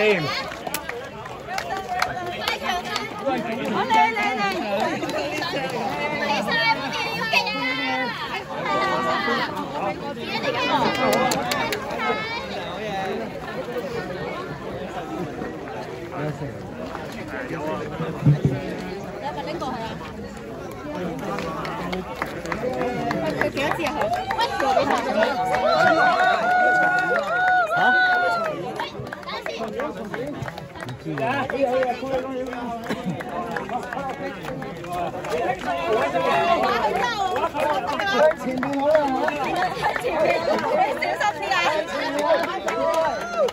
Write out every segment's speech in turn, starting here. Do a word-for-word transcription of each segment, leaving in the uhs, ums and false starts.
掂。 好嚟嚟嚟！起晒，要勁啊！你係咪拎過去啊？佢幾多支啊？佢做俾佢。嚇？唔知㗎。前面好啦，前面小心啲啊！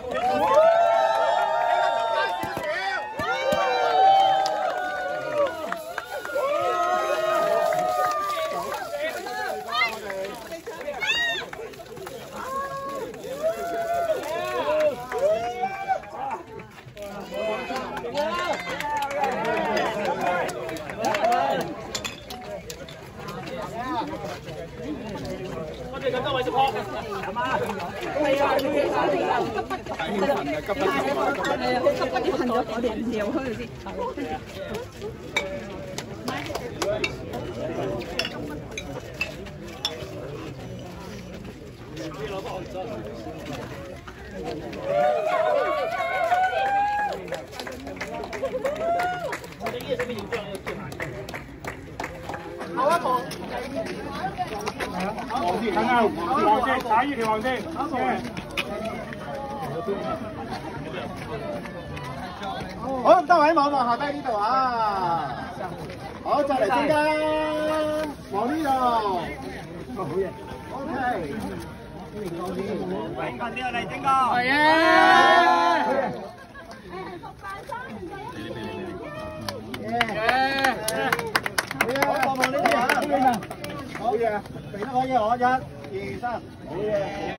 我哋咁多位都撲，係嘛？係啊，急不及待，急不及待，係啊，急不及待咗，我哋唔掉開佢先。好一步。看看往线，查一条往线。好，得位望望下低呢度啊！好，再嚟中間，望呢度。好嘢。O K。近啲啊，嚟整個。係啊。好嘢，好嘢，避得可以，我一、二、三，好嘢。